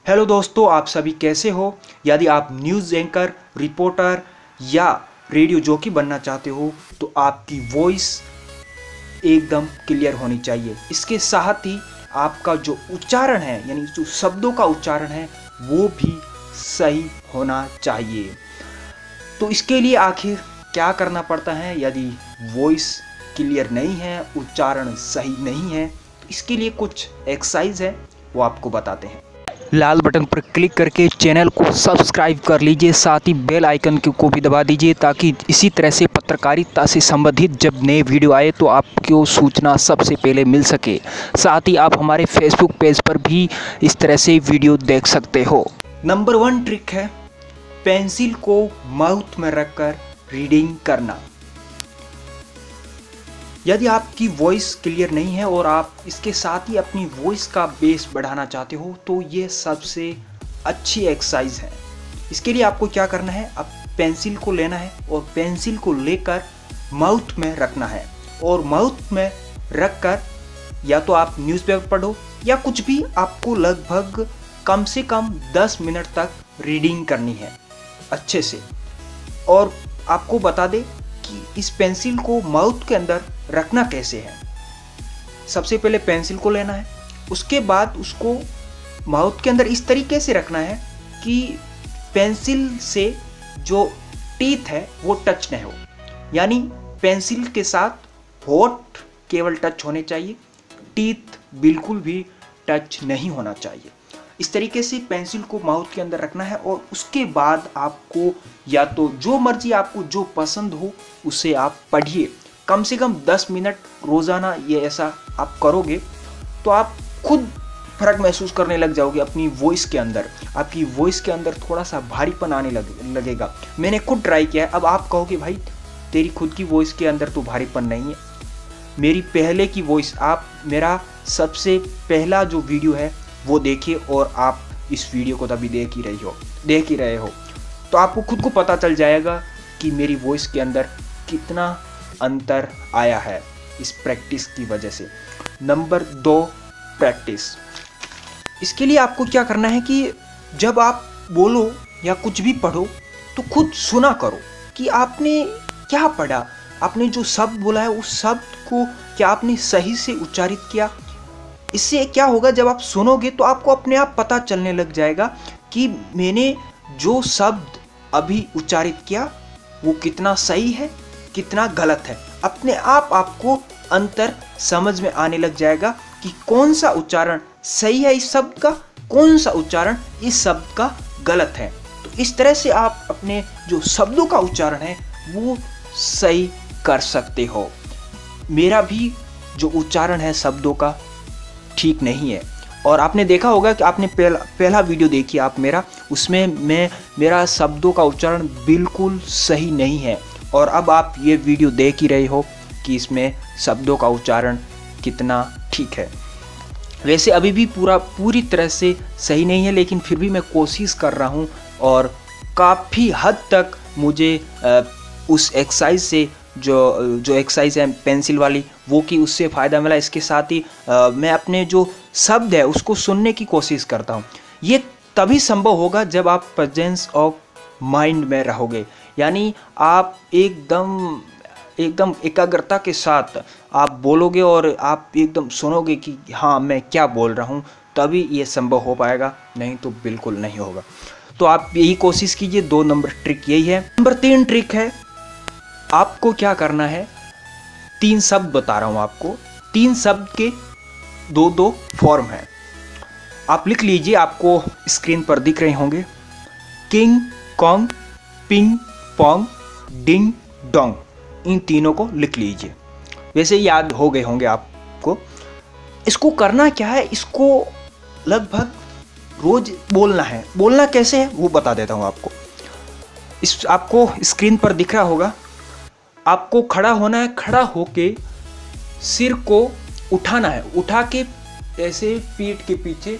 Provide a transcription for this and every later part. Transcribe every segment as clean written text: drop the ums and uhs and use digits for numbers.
Hello दोस्तों, आप सभी कैसे हो। यदि आप न्यूज़ एंकर, रिपोर्टर या रेडियो जॉकी बनना चाहते हो तो आपकी वॉइस एकदम क्लियर होनी चाहिए। इसके साथ ही आपका जो उच्चारण है, यानी जो शब्दों का उच्चारण है, वो भी सही होना चाहिए। तो इसके लिए आखिर क्या करना पड़ता है? यदि वॉइस क्लियर नहीं है, उच्चारण सही नहीं है, तो इसके लिए कुछ एक्सरसाइज है, वो आपको बताते हैं। लाल बटन पर क्लिक करके चैनल को सब्सक्राइब कर लीजिए, साथ ही बेल आइकन को भी दबा दीजिए ताकि इसी तरह से पत्रकारिता से संबंधित जब नए वीडियो आए तो आपको सूचना सबसे पहले मिल सके। साथ ही आप हमारे फेसबुक पेज पर भी इस तरह से वीडियो देख सकते हो। नंबर 1 ट्रिक है पेंसिल को माउथ में रखकर रीडिंग करना। यदि आपकी वॉइस क्लियर नहीं है और आप इसके साथ ही अपनी वॉइस का बेस बढ़ाना चाहते हो तो ये सबसे अच्छी एक्सरसाइज है। इसके लिए आपको क्या करना है, अब पेंसिल को लेना है और पेंसिल को लेकर माउथ में रखना है और माउथ में रखकर या तो आप न्यूज़पेपर पढ़ो या कुछ भी, आपको लगभग कम से कम 10 मिनट तक रीडिंग करनी है अच्छे से। और आपको बता दें कि इस पेंसिल को माउथ के अंदर रखना कैसे है। सबसे पहले पेंसिल को लेना है, उसके बाद उसको माउथ के अंदर इस तरीके से रखना है कि पेंसिल से जो टीथ है वो टच नहीं हो, यानी पेंसिल के साथ होठ केवल टच होने चाहिए, टीथ बिल्कुल भी टच नहीं होना चाहिए। इस तरीके से पेंसिल को माउथ के अंदर रखना है और उसके बाद आपको या तो जो मर्जी आपको जो पसंद हो उसे आप पढ़िए। कम से कम 10 मिनट रोज़ाना ये ऐसा आप करोगे तो आप खुद फर्क महसूस करने लग जाओगे अपनी वॉइस के अंदर। आपकी वॉइस के अंदर थोड़ा सा भारीपन आने लगेगा। मैंने खुद ट्राई किया है। अब आप कहोगे भाई तेरी खुद की वॉइस के अंदर तो भारीपन नहीं है। मेरी पहले की वॉइस, आप मेरा सबसे पहला जो वीडियो है वो देखिए और आप इस वीडियो को तभी देख ही रहे हो तो आपको खुद को पता चल जाएगा कि मेरी वॉइस के अंदर कितना अंतर आया है इस प्रैक्टिस की वजह से। Number 2, practice. इसके लिए आपको क्या करना है कि जब आप बोलो या कुछ भी पढ़ो तो खुद सुना करो कि आपने क्या पढ़ा, आपने जो शब्द बोला है उस शब्द को क्या आपने सही से उच्चारित किया। इससे क्या होगा, जब आप सुनोगे तो आपको अपने आप पता चलने लग जाएगा कि मैंने जो शब्द अभी उच्चारित किया वो कितना सही है, कितना गलत है। अपने आप आपको अंतर समझ में आने लग जाएगा कि कौन सा उच्चारण सही है इस शब्द का, कौन सा उच्चारण इस शब्द का गलत है। तो इस तरह से आप अपने जो शब्दों का उच्चारण है वो सही कर सकते हो। मेरा भी जो उच्चारण है शब्दों का ठीक नहीं है और आपने देखा होगा कि आपने पहला वीडियो देखी आप मेरा, उसमें मेरा शब्दों का उच्चारण बिल्कुल सही नहीं है और अब आप ये वीडियो देख ही रहे हो कि इसमें शब्दों का उच्चारण कितना ठीक है। वैसे अभी भी पूरी तरह से सही नहीं है, लेकिन फिर भी मैं कोशिश कर रहा हूँ और काफ़ी हद तक मुझे उस एक्सरसाइज से जो एक्सरसाइज है पेंसिल वाली वो की उससे फ़ायदा मिला। इसके साथ ही मैं अपने जो शब्द है उसको सुनने की कोशिश करता हूँ। ये तभी संभव होगा जब आप प्रेजेंस ऑफ माइंड में रहोगे, यानी आप एकदम एकाग्रता के साथ आप बोलोगे और आप एकदम सुनोगे कि हाँ मैं क्या बोल रहा हूँ, तभी ये संभव हो पाएगा, नहीं तो बिल्कुल नहीं होगा। तो आप यही कोशिश कीजिए। 2 नंबर ट्रिक यही है। नंबर 3 ट्रिक है, आपको क्या करना है, 3 शब्द बता रहा हूं आपको, 3 शब्द के 2 फॉर्म है। आप लिख लीजिए, आपको स्क्रीन पर दिख रहे होंगे। King Kong, ping pong, ding dong, इन तीनों को लिख लीजिए। वैसे याद हो गए होंगे आपको। इसको करना क्या है, इसको लगभग रोज बोलना है। बोलना कैसे है वो बता देता हूं आपको। आपको स्क्रीन पर दिख रहा होगा। आपको खड़ा होना है, खड़ा होके सिर को उठाना है, उठा के ऐसे पीठ के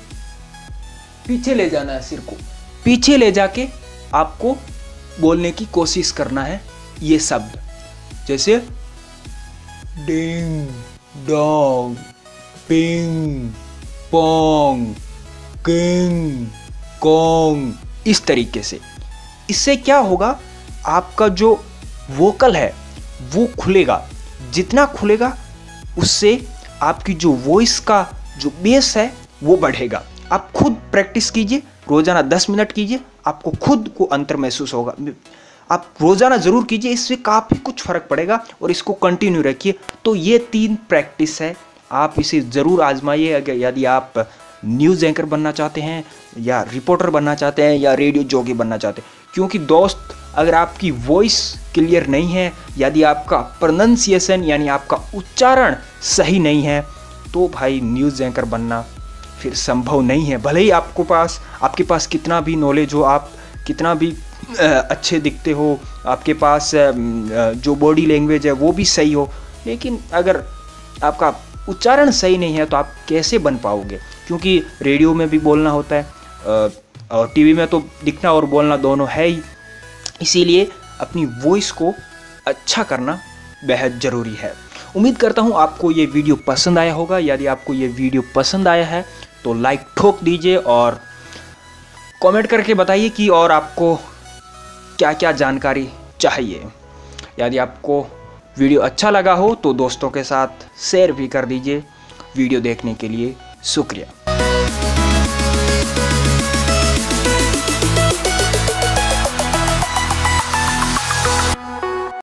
पीछे ले जाना है। सिर को पीछे ले जाके आपको बोलने की कोशिश करना है ये शब्द, जैसे ding dong, ping pong, king gong, इस तरीके से। इससे क्या होगा, आपका जो वोकल है वो खुलेगा। जितना खुलेगा उससे आपकी जो वॉइस का जो बेस है वो बढ़ेगा। आप खुद प्रैक्टिस कीजिए, रोज़ाना 10 मिनट कीजिए, आपको खुद को अंतर महसूस होगा। आप रोज़ाना ज़रूर कीजिए, इससे काफ़ी कुछ फ़र्क पड़ेगा और इसको कंटिन्यू रखिए। तो ये 3 प्रैक्टिस है, आप इसे ज़रूर आजमाइए। अगर यदि आप न्यूज़ एंकर बनना चाहते हैं या रिपोर्टर बनना चाहते हैं या रेडियो जॉकी बनना चाहते हैं, क्योंकि दोस्त अगर आपकी वॉइस क्लियर नहीं है, यदि आपका प्रोनंसिएशन यानी आपका उच्चारण सही नहीं है, तो भाई न्यूज़ एंकर बनना फिर संभव नहीं है। भले ही आपके पास कितना भी नॉलेज हो, आप कितना भी अच्छे दिखते हो, आपके पास जो बॉडी लैंग्वेज है वो भी सही हो, लेकिन अगर आपका उच्चारण सही नहीं है तो आप कैसे बन पाओगे। क्योंकि रेडियो में भी बोलना होता है और टीवी में तो दिखना और बोलना दोनों है ही। इसीलिए अपनी वॉइस को अच्छा करना बेहद ज़रूरी है। उम्मीद करता हूँ आपको ये वीडियो पसंद आया होगा। यदि आपको ये वीडियो पसंद आया है तो लाइक ठोक दीजिए और कमेंट करके बताइए कि और आपको क्या क्या जानकारी चाहिए। यदि आपको वीडियो अच्छा लगा हो तो दोस्तों के साथ शेयर भी कर दीजिए। वीडियो देखने के लिए शुक्रिया।